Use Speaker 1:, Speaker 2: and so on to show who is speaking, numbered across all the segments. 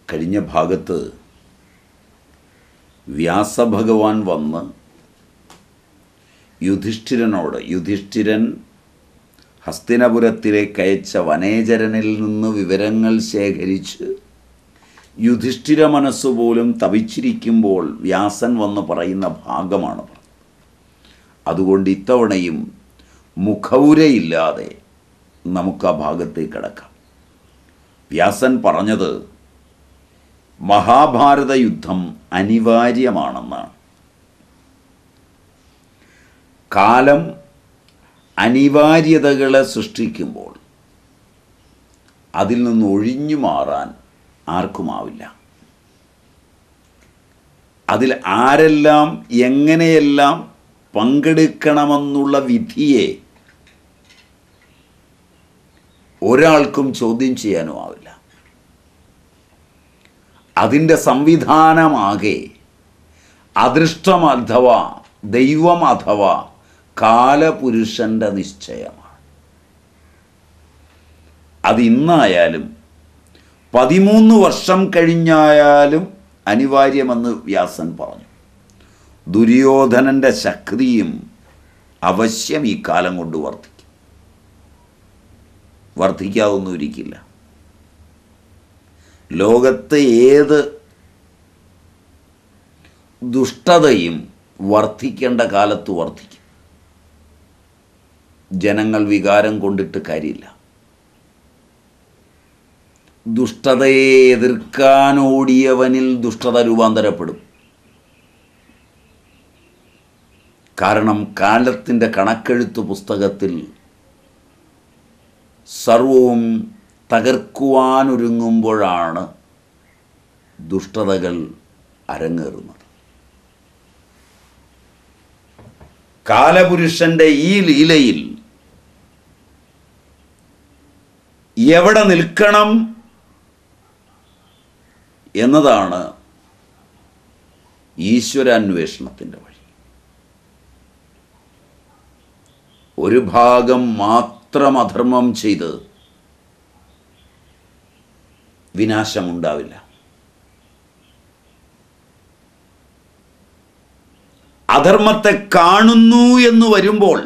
Speaker 1: കഴിഞ്ഞ ഭാഗത്ത് വ്യാസഭഗവാൻ വന്ന് യുധിഷ്ഠിരൻ ഹസ്തിനപുരത്തിലേക്ക് അയച്ച വനേചരനിൽ നിന്ന് വിവരങ്ങൾ ശേഖരിച്ച് യുധിഷ്ഠിര മനസ്സുപോലും തപിച്ചിരിക്കുമ്പോൾ വ്യാസൻ വന്ന് പറയുന്ന ഭാഗമാണ്. അതുകൊണ്ട് ഇത്തവണയും മുഖവുരയില്ലാതെ നമുക്ക് ആ ഭാഗത്തേക്ക് കടക്കാം. വ്യാസൻ പറഞ്ഞത് മഹാഭാരത യുദ്ധം അനിവാര്യമാണെന്നാണ്. കാലം അനിവാര്യതകളെ സൃഷ്ടിക്കുമ്പോൾ അതിൽ നിന്ന് ഒഴിഞ്ഞു മാറാൻ ആർക്കുമാവില്ല. അതിൽ ആരെല്ലാം എങ്ങനെയെല്ലാം പങ്കെടുക്കണമെന്നുള്ള വിധിയെ ഒരാൾക്കും ചോദ്യം ചെയ്യാനും ആവില്ല. അതിൻ്റെ സംവിധാനമാകെ അദൃഷ്ടം അഥവാ ദൈവം അഥവാ കാലപുരുഷൻ്റെ നിശ്ചയമാണ്. അത് ഇന്നായാലും 13 വർഷം കഴിഞ്ഞായാലും അനിവാര്യമെന്ന് വ്യാസൻ പറഞ്ഞു. ദുര്യോധനൻ്റെ ശക്തിയും അവശ്യം ഈ കാലം കൊണ്ട് വർദ്ധിക്കാതൊന്നുമിരിക്കില്ല. ലോകത്ത് ഏത് ദുഷ്ടതയും വർദ്ധിക്കേണ്ട കാലത്ത് വർദ്ധിക്കും. ജനങ്ങൾ വികാരം കൊണ്ടിട്ട് കാര്യമില്ല. ദുഷ്ടതയെ എതിർക്കാനോടിയവനിൽ ദുഷ്ടത രൂപാന്തരപ്പെടും. കാരണം കാലത്തിൻ്റെ കണക്കെഴുത്ത് പുസ്തകത്തിൽ സർവവും തകർക്കുവാനൊരുങ്ങുമ്പോഴാണ് ദുഷ്ടതകൾ അരങ്ങേറുന്നത്. കാലപുരുഷൻ്റെ ഈ ലീലയിൽ എവിടെ നിൽക്കണം എന്നതാണ് ഈശ്വരാന്വേഷണത്തിൻ്റെ വഴി. ഒരു ഭാഗം മാത്രം അധർമ്മം ചെയ്ത് വിനാശമുണ്ടാവില്ല. അധർമ്മത്തെ കാണുന്നു എന്ന് വരുമ്പോൾ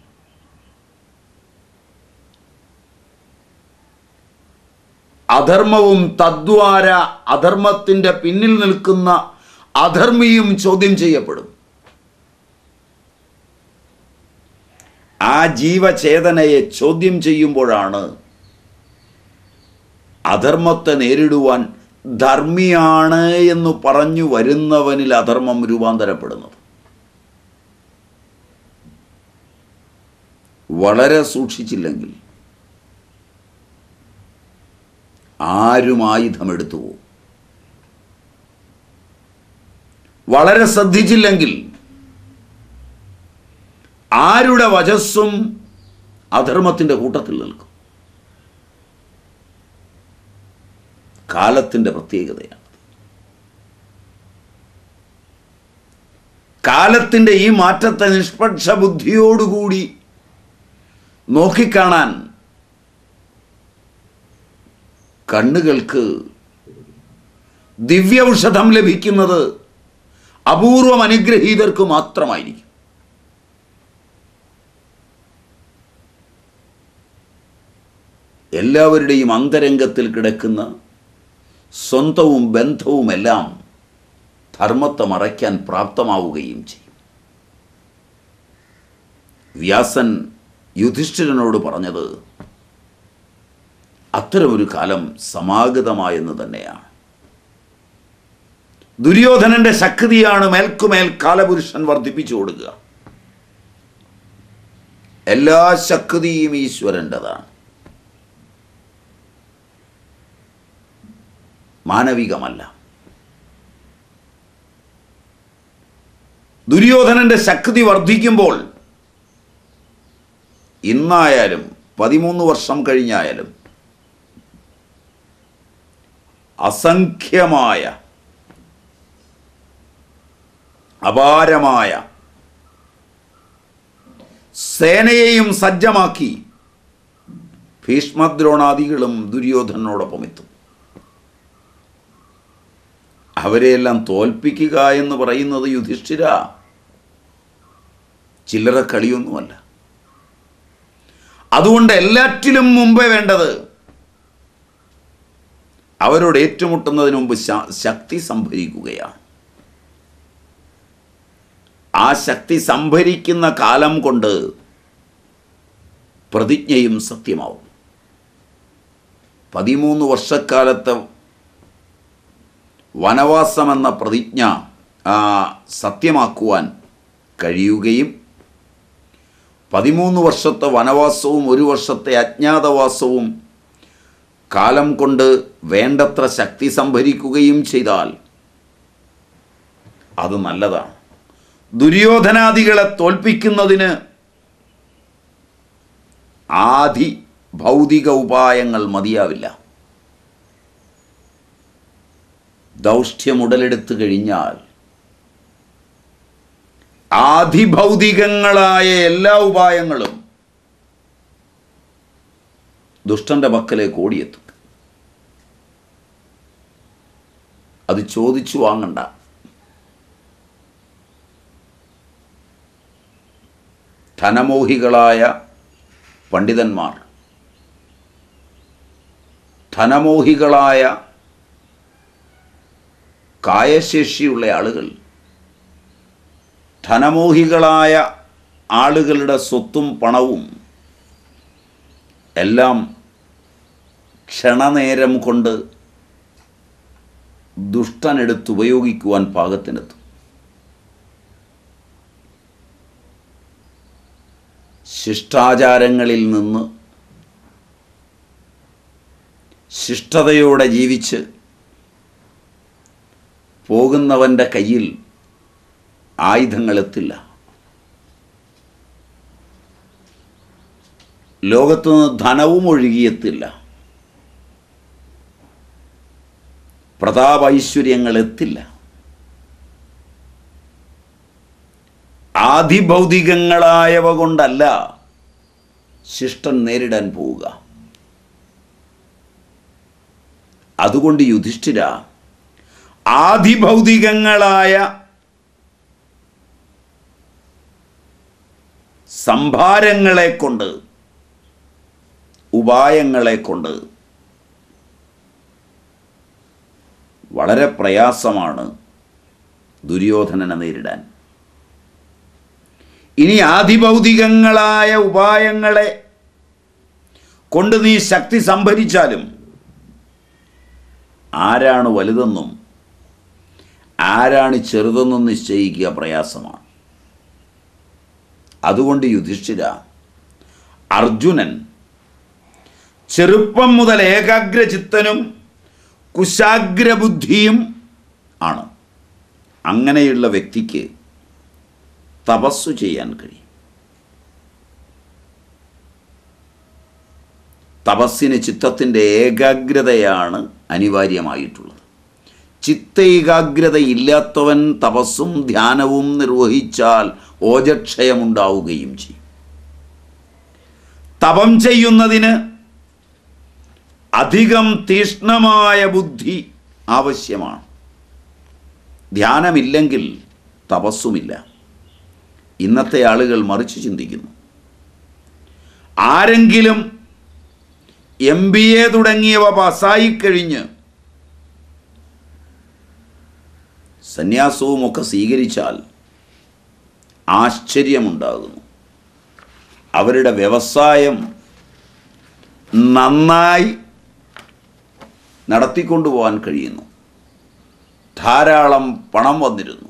Speaker 1: അധർമ്മവും തദ്വാര അധർമ്മത്തിൻ്റെ പിന്നിൽ നിൽക്കുന്ന അധർമ്മിയും ചോദ്യം ചെയ്യപ്പെടും. ആ ജീവചേതനയെ ചോദ്യം ചെയ്യുമ്പോഴാണ് അധർമ്മത്തെ നേരിടുവാൻ ധർമ്മിയാണ് എന്ന് പറഞ്ഞു വരുന്നവനിൽ അധർമ്മം രൂപാന്തരപ്പെടുന്നത്. വളരെ സൂക്ഷിച്ചില്ലെങ്കിൽ ആരും ആയുധമെടുത്തു പോകും. വളരെ ശ്രദ്ധിച്ചില്ലെങ്കിൽ ആരുടെ വചസ്സും അധർമ്മത്തിൻ്റെ കൂട്ടത്തിൽ നിൽക്കും. കാലത്തിൻ്റെ പ്രത്യേകതയാണ്. കാലത്തിൻ്റെ ഈ മാറ്റത്തെ നിഷ്പക്ഷ ബുദ്ധിയോടുകൂടി നോക്കിക്കാണാൻ കണ്ണുകൾക്ക് ദിവ്യ ഔഷധം ലഭിക്കുന്നത് അപൂർവം അനുഗ്രഹീതർക്ക് മാത്രമായിരിക്കും. എല്ലാവരുടെയും അന്തരംഗത്തിൽ കിടക്കുന്ന സ്വന്തവും ബന്ധവുമെല്ലാം ധർമ്മത്തെ മറയ്ക്കാൻ പ്രാപ്തമാവുകയും ചെയ്യും. വ്യാസൻ യുധിഷ്ഠിരനോട് പറഞ്ഞത് അത്തരമൊരു കാലം സമാഗതമായെന്ന് തന്നെയാണ്. ദുര്യോധനന്റെ ശക്തിയാണ് മേൽക്കുമേൽ കാലപുരുഷൻ വർദ്ധിപ്പിച്ചു കൊടുക്കുക. എല്ലാ ശക്തിയും ഈശ്വരൻ്റെതാണ്, മാനവികമല്ല. ദുര്യോധനന്റെ ശക്തി വർദ്ധിക്കുമ്പോൾ ഇന്നായാലും 13 വർഷം കഴിഞ്ഞായാലും അസംഖ്യമായ അപാരമായ സേനയെയും സജ്ജമാക്കി ഭീഷ്മദ്രോണാദികളും ദുര്യോധനോടൊപ്പം എത്തും. അവരെയെല്ലാം തോൽപ്പിക്കുക എന്ന് പറയുന്നത് യുധിഷ്ഠിര ചില്ലറ കളിയൊന്നുമല്ല. അതുകൊണ്ട് എല്ലാറ്റിലും മുമ്പേ വേണ്ടത് അവരോട് ഏറ്റുമുട്ടുന്നതിന് മുമ്പ് ശക്തി സംഭരിക്കുകയാണ്. ആ ശക്തി സംഭരിക്കുന്ന കാലം കൊണ്ട് പ്രതിജ്ഞയും സത്യമാവും. 13 വർഷക്കാലത്തെ വനവാസമെന്ന പ്രതിജ്ഞ സത്യമാക്കുവാൻ കഴിയുകയും 13 വർഷത്തെ വനവാസവും 1 വർഷത്തെ അജ്ഞാതവാസവും കാലം കൊണ്ട് വേണ്ടത്ര ശക്തി സംഭരിക്കുകയും ചെയ്താൽ അത് നല്ലതാണ്. ദുര്യോധനാദികളെ തോൽപ്പിക്കുന്നതിന് ആദി ഭൗതിക ഉപായങ്ങൾ മതിയാവില്ല. ദൗഷ്ട്യമുടലെടുത്തു കഴിഞ്ഞാൽ ആദിഭൗതികങ്ങളായ എല്ലാ ഉപായങ്ങളും ദുഷ്ടന്റെ പക്കലേക്ക് ഓടിയെത്തും. അത് ചോദിച്ചു വാങ്ങണ്ട. ധനമോഹികളായ പണ്ഡിതന്മാർ, ധനമോഹികളായ കായശേഷിയുള്ള ആളുകൾ, ധനമോഹികളായ ആളുകളുടെ സ്വത്തും പണവും എല്ലാം ക്ഷണനേരം കൊണ്ട് ദുഷ്ടനെടുത്തുപയോഗിക്കുവാൻ പാകത്തിനെത്തും. ശിഷ്ടാചാരങ്ങളിൽ നിന്ന് ശിഷ്ടതയോടെ ജീവിച്ച് പോകുന്നവൻ്റെ കയ്യിൽ ആയുധങ്ങളെത്തില്ല. ലോകത്തുനിന്ന് ധനവും ഒഴുകിയെത്തില്ല. പ്രതാപൈശ്വര്യങ്ങളെത്തില്ല. ആദിഭൗതികങ്ങളായവ കൊണ്ടല്ല ശിഷ്ടൻ നേരിടാൻ പോവുക. അതുകൊണ്ട് യുധിഷ്ഠിര, ആദിഭൗതികങ്ങളായ സംഭാരങ്ങളെ കൊണ്ട്, ഉപായങ്ങളെ കൊണ്ട് വളരെ പ്രയാസമാണ് ദുര്യോധനനെ നേരിടാൻ. ഇനി ആദിഭൗതികങ്ങളായ ഉപായങ്ങളെ കൊണ്ട് നീ ശക്തി സംഭരിച്ചാലും ആരാണ് വലുതെന്നും ആരാണ് ചെറുതെന്നും നിശ്ചയിക്കുക പ്രയാസമാണ്. അതുകൊണ്ട് യുധിഷ്ഠിര, അർജുനൻ ചെറുപ്പം മുതൽ ഏകാഗ്രചിത്തനും കുശാഗ്രബുദ്ധിയും ആണ്. അങ്ങനെയുള്ള വ്യക്തിക്ക് തപസ്സു ചെയ്യാൻ കഴിയും. തപസ്സിന് ചിത്തത്തിൻ്റെ ഏകാഗ്രതയാണ് അനിവാര്യമായിട്ടുള്ളത്. ചിത്ത ഏകാഗ്രത ഇല്ലാത്തവൻ തപസ്സും ധ്യാനവും നിർവഹിച്ചാൽ ഓജക്ഷയമുണ്ടാവുകയും ചെയ്യും. തപം ചെയ്യുന്നതിന് അധികം തീക്ഷ്ണമായ ബുദ്ധി ആവശ്യമാണ്. ധ്യാനമില്ലെങ്കിൽ തപസ്സുമില്ല. ഇന്നത്തെ ആളുകൾ മറിച്ച് ചിന്തിക്കുന്നു. ആരെങ്കിലും MBA തുടങ്ങിയവ പാസ്സായിക്കഴിഞ്ഞ് സന്യാസവുമൊക്കെ സ്വീകരിച്ചാൽ ആശ്ചര്യമുണ്ടാകുന്നു. അവരുടെ വ്യവസായം നന്നായി നടത്തിക്കൊണ്ടുപോകാൻ കഴിയുന്നു. ധാരാളം പണം വന്നിരുന്നു.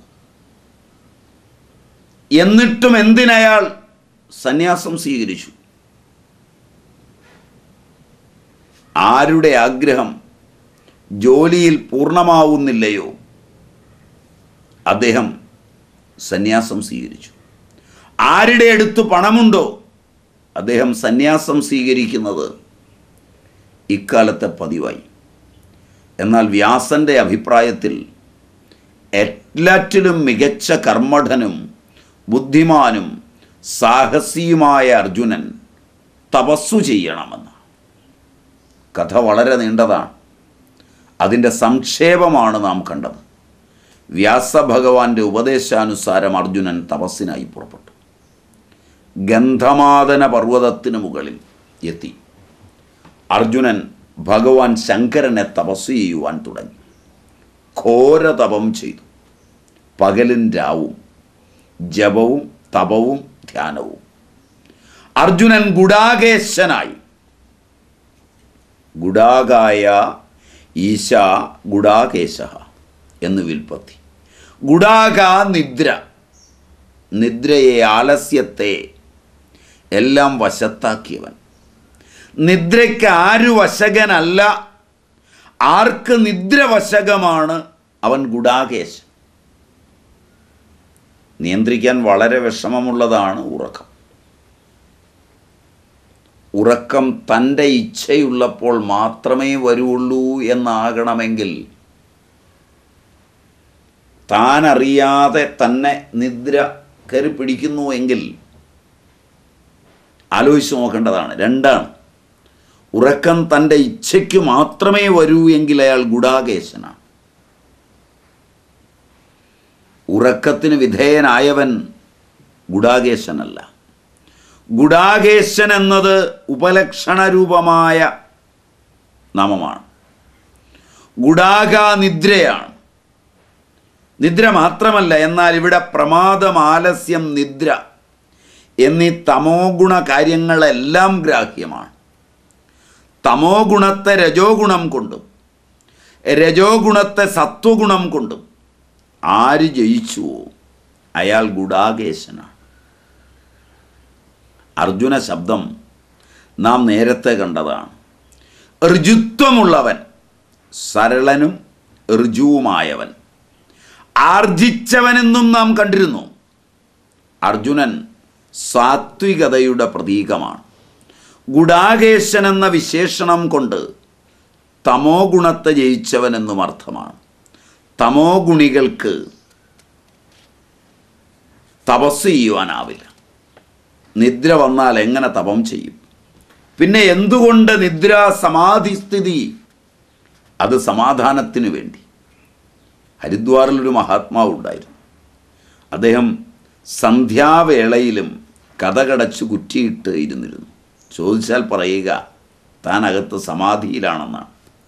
Speaker 1: എന്നിട്ടും എന്തിനയാൾ സന്യാസം സ്വീകരിച്ചു? ആരുടെ ആഗ്രഹം ജോലിയിൽ പൂർണ്ണമാവുന്നില്ലയോ അദ്ദേഹം സന്യാസം സ്വീകരിച്ചു. ആരുടെ അടുത്ത് പണമുണ്ടോ അദ്ദേഹം സന്യാസം സ്വീകരിക്കുന്നത് ഇക്കാലത്തെ പതിവായി. എന്നാൽ വ്യാസൻ്റെ അഭിപ്രായത്തിൽ എല്ലാറ്റിലും മികച്ച കർമ്മഠനും ബുദ്ധിമാനും സാഹസിയുമായ അർജുനൻ തപസ്സു ചെയ്യണമെന്ന്. കഥ വളരെ നീണ്ടതാണ്. അതിൻ്റെ സംക്ഷേപമാണ് നാം കണ്ടത്. വ്യാസഭഗവാന്റെ ഉപദേശാനുസാരം അർജുനൻ തപസ്സിനായി പുറപ്പെട്ടു. ഗന്ധമാദന പർവ്വതത്തിന് മുകളിൽ എത്തി അർജുനൻ ഭഗവാൻ ശങ്കരനെ തപസ് ചെയ്യുവാൻ തുടങ്ങി. ഘോരതപം ചെയ്തു. പകലും രാവും ജപവും തപവും ധ്യാനവും. അർജുനൻ ഗുഡാകേശനായി. ഗുഡാകായ ഈശ ഗുഡാകേശ എന്ന് വിൽപ്പത്തി. ഗുഡാക നിദ്ര. നിദ്രയെ, ആലസ്യത്തെ എല്ലാം വശത്താക്കിയവൻ. നിദ്രയ്ക്ക് ആരു വശകനല്ല, ആർക്ക് നിദ്ര വശകമാണ് അവൻ ഗുഡാകേശൻ. നിയന്ത്രിക്കാൻ വളരെ വിഷമമുള്ളതാണ് ഉറക്കം. ഉറക്കം തൻ്റെ ഇച്ഛയുള്ളപ്പോൾ മാത്രമേ വരുള്ളൂ എന്നാകണമെങ്കിൽ താൻ അറിയാതെ തന്നെ നിദ്ര കയറി പിടിക്കുന്നുവെങ്കിൽ ആലോചിച്ച് നോക്കേണ്ടതാണ്. രണ്ടാണ്. ഉറക്കം തൻ്റെ ഇച്ഛയ്ക്ക് മാത്രമേ വരൂ എങ്കിൽ അയാൾ ഗുഡാകേശനാണ്. ഉറക്കത്തിന് വിധേയനായവൻ ഗുഡാകേശനല്ല. ഗുഡാകേശൻ എന്നത് ഉപലക്ഷണരൂപമായ നാമമാണ്. ഗുഡാക നിദ്രയാണ്. നിദ്ര മാത്രമല്ല, എന്നാൽ ഇവിടെ പ്രമാദം, ആലസ്യം, നിദ്ര എന്നീ തമോ ഗുണ കാര്യങ്ങളെല്ലാം ഗ്രാഹ്യമാണ്. തമോ ഗുണത്തെ രജോ ഗുണം കൊണ്ടും രജോ ഗുണത്തെ സത്വഗുണം കൊണ്ടും ആര് ജയിച്ചുവോ അയാൾ ഗുഡാകേശനാണ്. അർജുന ശബ്ദം നാം നേരത്തെ കണ്ടതാണ്. ഋജുത്വമുള്ളവൻ, സരളനും ഋജുവുമായവൻ, ആർജിച്ചവനെന്നും നാം കണ്ടിരുന്നു. അർജുനൻ സാത്വികതയുടെ പ്രതീകമാണ്. ഗുഡാകേശൻ എന്ന വിശേഷണം കൊണ്ട് തമോ ഗുണത്തെ ജയിച്ചവനെന്നും അർത്ഥമാണ്. തമോ ഗുണികൾക്ക് തപസ് ചെയ്യുവാനാവില്ല. നിദ്ര വന്നാൽ എങ്ങനെ തപം ചെയ്യും? പിന്നെ എന്തുകൊണ്ട് നിദ്ര സമാധിസ്ഥിതി? അത് സമാധാനത്തിന് വേണ്ടി. ഹരിദ്വാറിലൊരു മഹാത്മാവ് ഉണ്ടായിരുന്നു. അദ്ദേഹം സന്ധ്യാവേളയിലും കതകടച്ച് കുറ്റിയിട്ട് ഇരുന്നിരുന്നു. ചോദിച്ചാൽ പറയുക താൻ അകത്ത് സമാധിയിലാണെന്നാണ്.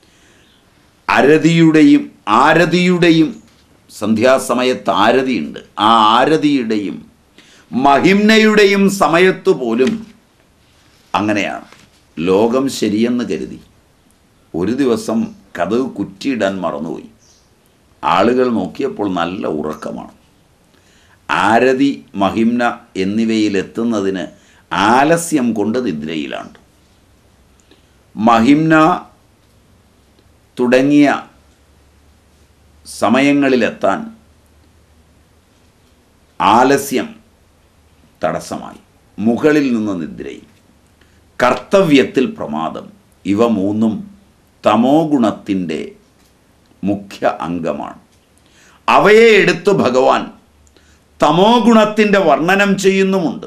Speaker 1: ആരതിയുടെയും സന്ധ്യാസമയത്ത് ആരതിയുണ്ട്. ആ ആരതിയുടെയും മഹിംനയുടെയും സമയത്തു പോലും അങ്ങനെയാണ്. ലോകം ശരിയെന്ന് കരുതി ഒരു ദിവസം കതക് കുറ്റിയിടാൻ മറന്നുപോയി. ആളുകൾ നോക്കിയപ്പോൾ നല്ല ഉറക്കമാണ്. ആരതി, മഹിംന എന്നിവയിലെത്തുന്നതിന് ആലസ്യം കൊണ്ട് നിദ്രയിലാണ്. മഹിംന തുടങ്ങിയ സമയങ്ങളിലെത്താൻ ആലസ്യം തടസ്സമായി. മുകളിൽ നിന്ന് നിദ്രയിൽ, കർത്തവ്യത്തിൽ പ്രമാദം, ഇവ മൂന്നും തമോ ഗുണത്തിൻ്റെ മുഖ്യ അംഗമാണ്. അവയെ എടുത്ത് ഭഗവാൻ തമോ ഗുണത്തിൻ്റെ വർണ്ണനം ചെയ്യുന്നുമുണ്ട്.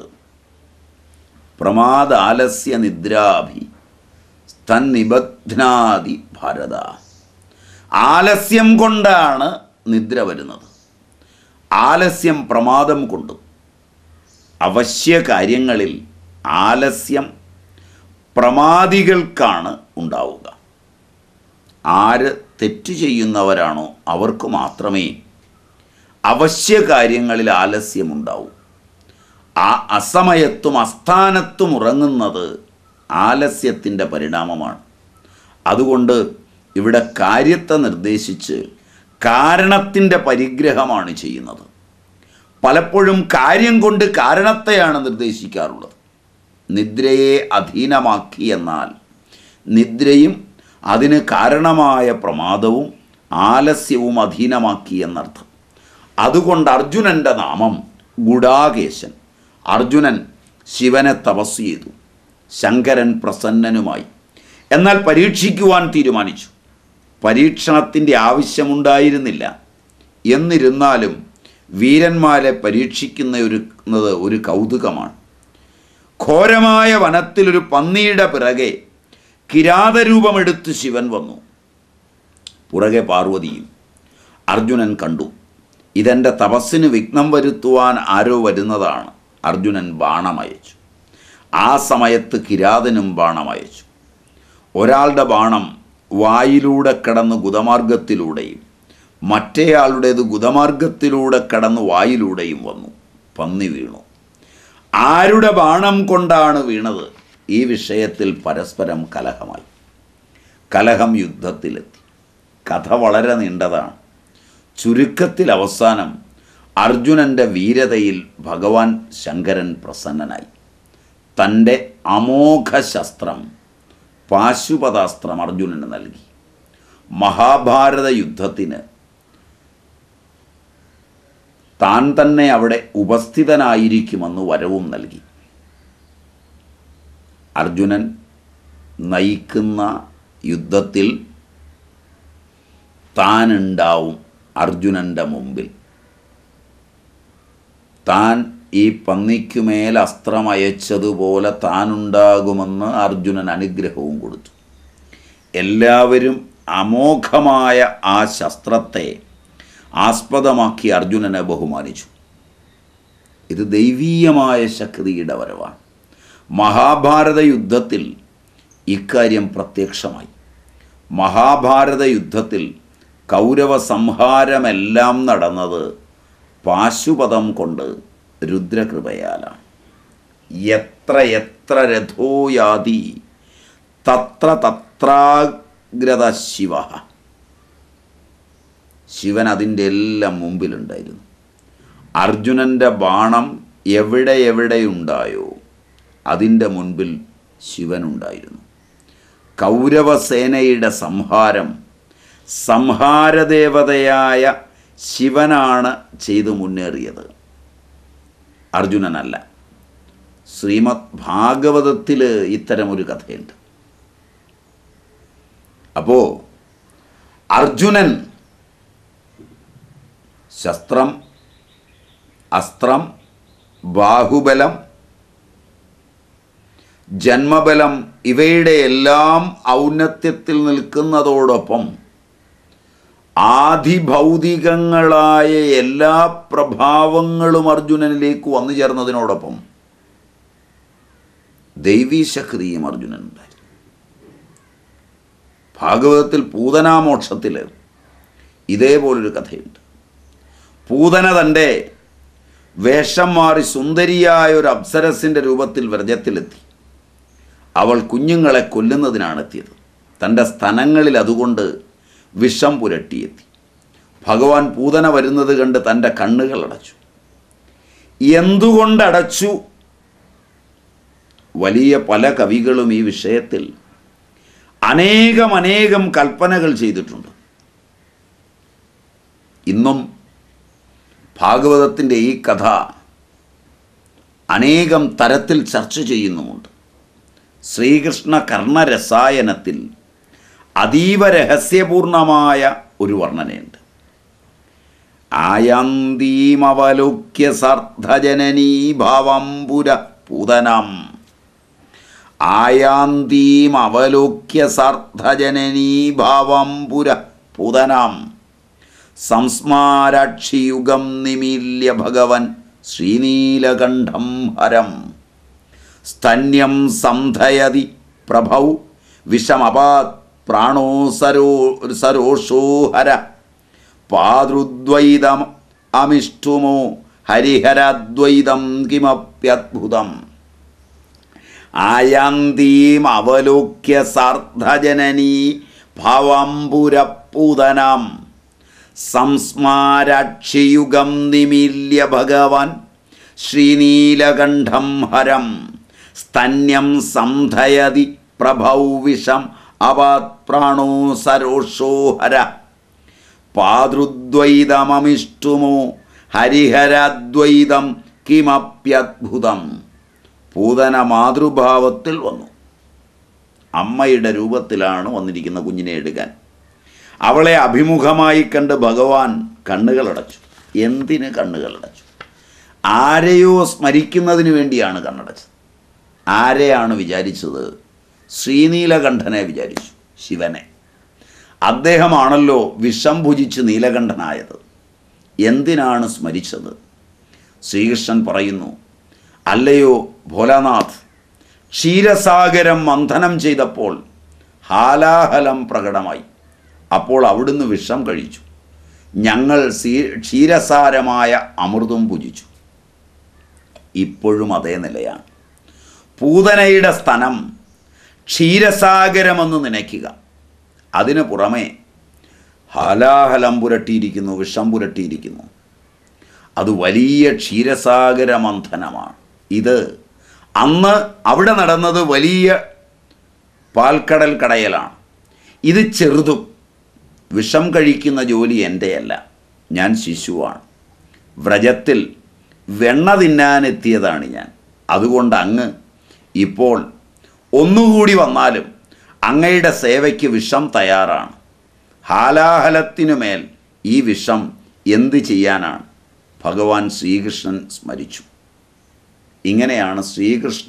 Speaker 1: പ്രമാദാലസ്യ നിദ്രാഭി തന്നിബധ്നാതി ഭാരത. ആലസ്യം കൊണ്ടാണ് നിദ്ര വരുന്നത്. ആലസ്യം പ്രമാദം കൊണ്ടും. അവശ്യ കാര്യങ്ങളിൽ ആലസ്യം പ്രമാദികൾക്കാണ് ഉണ്ടാവുക. ആര് തെറ്റ് ചെയ്യുന്നവരാണോ അവർക്ക് മാത്രമേ അവശ്യ കാര്യങ്ങളിൽ ആലസ്യമുണ്ടാവൂ. ആ അസമയത്തും അസ്ഥാനത്തും ഉറങ്ങുന്നത് ആലസ്യത്തിൻ്റെ പരിണാമമാണ്. അതുകൊണ്ട് ഇവിടെ കാര്യത്തെ നിർദ്ദേശിച്ച് കാരണത്തിൻ്റെ പരിഗ്രഹമാണ് ചെയ്യുന്നത്. പലപ്പോഴും കാര്യം കൊണ്ട് കാരണത്തെയാണ് നിർദ്ദേശിക്കാറുള്ളത്. നിദ്രയെ അധീനമാക്കി എന്നാൽ നിദ്രയും അതിന് കാരണമായ പ്രമാദവും ആലസ്യവും അധീനമാക്കി എന്നർത്ഥം. അതുകൊണ്ട് അർജുനൻ്റെ നാമം ഗുഡാകേശൻ. അർജുനൻ ശിവനെ തപസ് ചെയ്തു. ശങ്കരൻ പ്രസന്നനുമായി. എന്നാൽ പരീക്ഷിക്കുവാൻ തീരുമാനിച്ചു. പരീക്ഷണത്തിൻ്റെ ആവശ്യമുണ്ടായിരുന്നില്ല. എന്നിരുന്നാലും വീരന്മാരെ പരീക്ഷിക്കുന്നത് ഒരു കൗതുകമാണ്. ഘോരമായ വനത്തിലൊരു പന്നിയുടെ പിറകെ കിരാതരൂപമെടുത്ത് ശിവൻ വന്നു. പുറകെ പാർവതിയും. അർജുനൻ കണ്ടു. ഇതെൻ്റെ തപസ്സിന് വിഘ്നം വരുത്തുവാൻ ആരോ വരുന്നതാണ്. അർജുനൻ ബാണമയച്ചു. ആ സമയത്ത് കിരാതനും ബാണമയച്ചു. ഒരാളുടെ ബാണം വായിലൂടെ കടന്ന് ഗുദമാർഗത്തിലൂടെയും മറ്റേയാളുടേത് ഗുദമാർഗത്തിലൂടെ കടന്ന് വായിലൂടെയും വന്നു. പന്നി വീണു. ആരുടെ ബാണം കൊണ്ടാണ് വീണത്? ഈ വിഷയത്തിൽ പരസ്പരം കലഹമായി. കലഹം യുദ്ധത്തിലെത്തി. കഥ വളരെ നീണ്ടതാണ്. ചുരുക്കത്തിൽ അവസാനം അർജുനൻ്റെ വീരതയിൽ ഭഗവാൻ ശങ്കരൻ പ്രസന്നനായി. തൻ്റെ അമോഘ ശസ്ത്രം പാശുപതാസ്ത്രം അർജുനന് നൽകി. മഹാഭാരത യുദ്ധത്തിന് താൻ തന്നെ അവിടെ ഉപസ്ഥിതനായിരിക്കുമെന്ന് വരവും നൽകി. അർജുനൻ നയിക്കുന്ന യുദ്ധത്തിൽ താനുണ്ടാവും. അർജുനൻ്റെ മുമ്പിൽ താൻ ഈ പന്നിക്കുമേൽ അസ്ത്രമയച്ചതുപോലെ താനുണ്ടാകുമെന്ന് അർജുനൻ അനുഗ്രഹവും കൊടുത്തു. എല്ലാവരും അമോഘമായ ആ ശസ്ത്രത്തെ ആസ്പദമാക്കി അർജുനനെ ബഹുമാനിച്ചു. ഇത് ദൈവീയമായ ശക്തിയുടെ വരവാണ്. മഹാഭാരത യുദ്ധത്തിൽ ഇക്കാര്യം പ്രത്യക്ഷമായി. മഹാഭാരത യുദ്ധത്തിൽ കൗരവ സംഹാരമെല്ലാം നടന്നത് പാശുപതം കൊണ്ട് രുദ്രകൃപയാലാണ്. എത്ര എത്ര രഥോയാതി തത്ര തത്രാഗ്രത ശിവ. ശിവൻ അതിൻ്റെ എല്ലാം മുമ്പിലുണ്ടായിരുന്നു. അർജുനൻ്റെ ബാണം എവിടെ എവിടെയുണ്ടായോ അതിൻ്റെ മുൻപിൽ ശിവനുണ്ടായിരുന്നു. കൗരവസേനയുടെ സംഹാരദേവതയായ ശിവനാണ് ചെയ്തു മുന്നേറിയത്, അർജുനനല്ല. ശ്രീമദ് ഭാഗവതത്തിൽ ഇത്തരമൊരു കഥയുണ്ട്. അപ്പോൾ അർജുനൻ ശസ്ത്രം, അസ്ത്രം, ബാഹുബലം, ജന്മബലം ഇവയുടെ എല്ലാം ഔന്നത്യത്തിൽ നിൽക്കുന്നതോടൊപ്പം ആധിഭൗതികങ്ങളായ എല്ലാ പ്രഭാവങ്ങളും അർജുനനിലേക്ക് വന്നു ചേർന്നതിനോടൊപ്പം ദൈവീശക്തിയും അർജുനനുണ്ടായിരുന്നു. ഭാഗവതത്തിൽ പൂതനാമോക്ഷത്തിൽ ഇതേപോലൊരു കഥയുണ്ട്. പൂതന തൻ്റെ വേഷം മാറി സുന്ദരിയായ ഒരു അപ്സരസിൻ്റെ രൂപത്തിൽ വ്രജത്തിലെത്തി. അവൾ കുഞ്ഞുങ്ങളെ കൊല്ലുന്നതിനാണ് എത്തിയത്. തൻ്റെ സ്തനങ്ങളിൽ അതുകൊണ്ട് വിഷം പുരട്ടിയെത്തി. ഭഗവാൻ പൂതന വരുന്നത് കണ്ട് തൻ്റെ കണ്ണുകൾ അടച്ചു. എന്തുകൊണ്ടടച്ചു? വലിയ പല കവികളും ഈ വിഷയത്തിൽ അനേകം കൽപ്പനകൾ ചെയ്തിട്ടുണ്ട്. ഇന്നും ഭാഗവതത്തിൻ്റെ ഈ കഥ അനേകം തരത്തിൽ ചർച്ച ചെയ്യുന്നുമുണ്ട്. ശ്രീകൃഷ്ണ കർണരസായനത്തിൽ അതീവ രഹസ്യപൂർണമായ ഒരു വർണ്ണനയുണ്ട്. ആയന്തീമവലോക്യ സാർദ്ധജനനീ ഭാവംപുര പൂതനം. ആയാന്തീമവലോക്യ സാർദ്ധജനനീ ഭാവംപുര പൂതനം. സംസ്മാരാക്ഷിയുഗം നിമീല്യ ഭഗവൻ ശ്രീനീലകണ്ഠം ഹരം. സ്തന്യം സന്ധയതി പ്രഭൗ വിഷമപാത് പ്രാണോ സരോഷോ ഹര. പാതൃദ്വൈതം അമിഷ്ടുമോ ഹരിഹരദ്വൈതം കിമപ്യദ്ഭുതം. ആയന്തീം അവലോക്യ സാർദ്ധജനനീ ഭാവംപുരപൂതനം. സംസ്മാരാക്ഷിയുഗം നിമീല്യ ഭഗവാൻ ശ്രീനീലകണ്ഠം ഹരം. സ്തന്യം സന്ധയതി പ്രഭൗ വിഷം അപാത് പ്രാണോ സരോഷോ ഹര. പാതൃദ്വൈതമമിഷ്ടുമോ ഹരിഹരദ്വൈതം കിമപ്യദ്ഭുതം. പൂതന മാതൃഭാവത്തിൽ വന്നു. അമ്മയുടെ രൂപത്തിലാണ് വന്നിരിക്കുന്ന കുഞ്ഞിനെ എടുക്കാൻ. അവളെ അഭിമുഖമായി കണ്ട് ഭഗവാൻ കണ്ണുകളടച്ചു. എന്തിന് കണ്ണുകളടച്ചു? ആരെയോ സ്മരിക്കുന്നതിന് വേണ്ടിയാണ് കണ്ണടച്ചത്. ആരെയാണ് വിചാരിച്ചത്? ശ്രീനീലകണ്ഠനെ വിചാരിച്ചു, ശിവനെ. അദ്ദേഹമാണല്ലോ വിഷം ഭുജിച്ച് നീലകണ്ഠനായത്. എന്തിനാണ് സ്മരിച്ചത്? ശ്രീകൃഷ്ണൻ പറയുന്നു, അല്ലയോ ഭോലാനാഥ്, ക്ഷീരസാഗരം മന്ഥനം ചെയ്തപ്പോൾ ഹാലാഹലം പ്രകടമായി. അപ്പോൾ അവിടുന്ന് വിഷം കഴിച്ചു. ഞങ്ങൾ ക്ഷീരസാരമായ അമൃതം ഭുജിച്ചു. ഇപ്പോഴും അതേ നിലയാണ്. പൂതനയുടെ സ്തനം ക്ഷീരസാഗരമെന്ന് നനയ്ക്കുക. അതിനു പുറമെ ഹാലാഹലം പുരട്ടിയിരിക്കുന്നു, വിഷം പുരട്ടിയിരിക്കുന്നു. അത് വലിയ ക്ഷീരസാഗര മന്ഥനമാണ്. ഇത് അന്ന് അവിടെ നടന്നത് വലിയ പാൽക്കടൽ കടയലാണ്. ഇത് ചെറുതും. വിഷം കഴിക്കുന്ന ജോലി എൻ്റെയല്ല, ഞാൻ ശിശുവാണ്. വ്രജത്തിൽ വെണ്ണ തിന്നാനെത്തിയതാണ് ഞാൻ. അതുകൊണ്ട് അങ്ങ് ഇപ്പോൾ ഒന്നുകൂടി വന്നാലും അങ്ങയുടെ സേവയ്ക്ക് വിഷം തയ്യാറാണ്. ഹാലാഹലത്തിനുമേൽ ഈ വിഷം എന്ത് ചെയ്യാനാണ്? ഭഗവാൻ ശ്രീകൃഷ്ണൻ സ്മരിച്ചു. ഇങ്ങനെയാണ് ശ്രീകൃഷ്ണ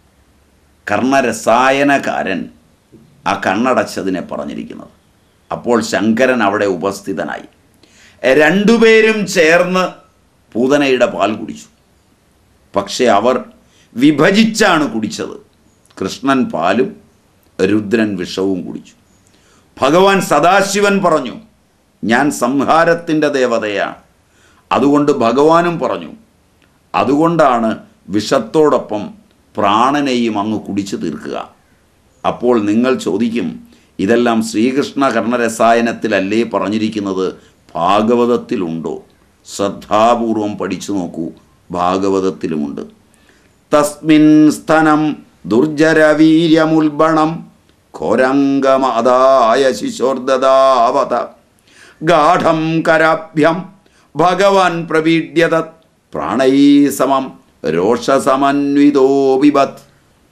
Speaker 1: കർണരസായനകാരൻ ആ കണ്ണടച്ചതിനെ പറഞ്ഞിരിക്കുന്നത്. അപ്പോൾ ശങ്കരൻ അവിടെ ഉപസ്ഥിതനായി. രണ്ടുപേരും ചേർന്ന് പൂതനയുടെ പാൽ കുടിച്ചു. പക്ഷെ അവർ വിഭജിച്ചാണ് കുടിച്ചത്. കൃഷ്ണൻ പാലും രുദ്രൻ വിഷവും കുടിച്ചു. ഭഗവാൻ സദാശിവൻ പറഞ്ഞു, ഞാൻ സംഹാരത്തിൻ്റെ ദേവതയാണ്. അതുകൊണ്ട് ഭഗവാനും പറഞ്ഞു, അതുകൊണ്ടാണ് വിഷത്തോടൊപ്പം പ്രാണനെയും അങ്ങ് കുടിച്ചു തീർക്കുക. അപ്പോൾ നിങ്ങൾ ചോദിക്കും, ഇതെല്ലാം ശ്രീകൃഷ്ണ കർണരസായനത്തിലല്ലേ പറഞ്ഞിരിക്കുന്നത്? ഭാഗവതത്തിലുണ്ടോ? ശ്രദ്ധാപൂർവം പഠിച്ചു നോക്കൂ, ഭാഗവതത്തിലുമുണ്ട്. തസ്മിൻ സ്തനം ദുർജരവീര്യമുൽബണം ഘോരംഗമാദായ ശിശോർദദാവത ഗാഠം കരാഭ്യം ഭഗവാൻ പ്രപീഡ്യതത് പ്രാണൈ സമം രോഷസമന്വിതോ ബിബത്.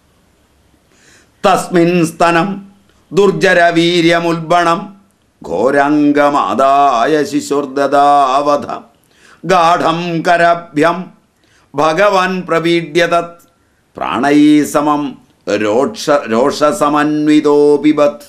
Speaker 1: തസ്മിൻ സ്തനം ദുർജരവീര്യമുൽബണം ഘോരംഗമാദായ ശിശോർദദാവത ഗാഠം കരാഭ്യം ഭഗവാൻ പ്രപീഡ്യതത് പ്രാണൈ സമം രോഷസമന്വിതോ ബിബത്.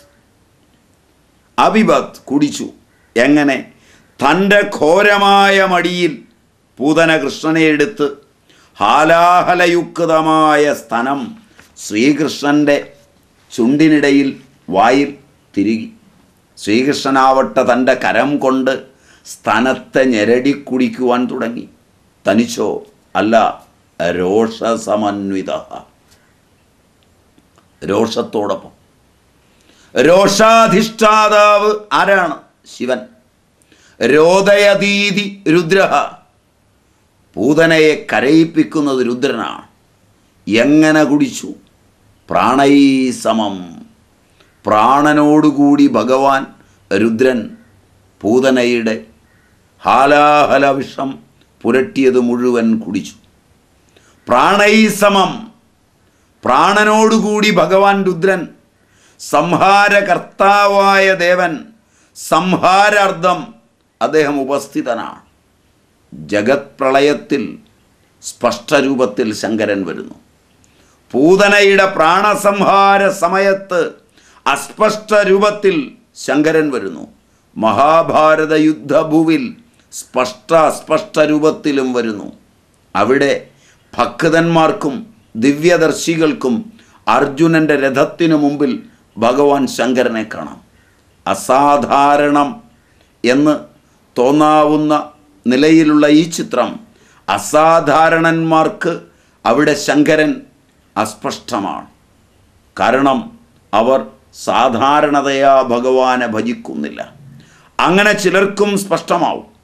Speaker 1: അബിബത് കുടിച്ചു. എങ്ങനെ? തൻ്റെ ഘോരമായ മടിയിൽ പൂതന കൃഷ്ണനെ എടുത്ത് ഹാലാഹലയുക്തമായ സ്തനം ശ്രീകൃഷ്ണൻ്റെ ചുണ്ടിനിടയിൽ വായിൽ തിരുകി. ശ്രീകൃഷ്ണനാവട്ടെ തൻ്റെ കരം കൊണ്ട് സ്തനത്തെ ഞെരടി കുടിക്കുവാൻ തുടങ്ങി. തനിച്ചോ? അല്ല, രോഷസമന്വിത, രോഷത്തോടൊപ്പം. രോഷാധിഷ്ഠാതാവ് ആരാണ്? ശിവൻ. രോദയതീതി രുദ്രഹ, പൂതനയെ കരയിപ്പിക്കുന്നത് രുദ്രനാണ്. എങ്ങനെ കുടിച്ചു? പ്രാണൈ സമം, പ്രാണനോടുകൂടി ഭഗവാൻ രുദ്രൻ പൂതനയുടെ ഹാലാഹല വിഷം പുരട്ടിയത് മുഴുവൻ കുടിച്ചു. പ്രാണൈ സമം, പ്രാണനോടുകൂടി ഭഗവാൻ രുദ്രൻ, സംഹാരകർത്താവായ ദേവൻ, സംഹാരാർത്ഥം അദ്ദേഹം ഉപസ്ഥിതനാണ്. ജഗത് പ്രളയത്തിൽ സ്പഷ്ടരൂപത്തിൽ ശങ്കരൻ വരുന്നു. പൂതനയുടെ പ്രാണസംഹാര സമയത്ത് അസ്പഷ്ട രൂപത്തിൽ ശങ്കരൻ വരുന്നു. മഹാഭാരത യുദ്ധഭൂവിൽ അസ്പഷ്ട രൂപത്തിലും വരുന്നു. അവിടെ ഭക്തന്മാർക്കും ദിവ്യദർശികൾക്കും അർജുനൻ്റെ രഥത്തിനു മുമ്പിൽ ഭഗവാൻ ശങ്കരനെ കാണാം. അസാധാരണം എന്ന് തോന്നാവുന്ന നിലയിലുള്ള ഈ ചിത്രം അസാധാരണന്മാർക്ക് അവിടെ ശങ്കരൻ അസ്പഷ്ടമാണ്. കാരണം അവർ സാധാരണതയാ ഭഗവാനെ ഭജിക്കുന്നില്ല. അങ്ങനെ ചിലർക്കും സ്പഷ്ടമാവും.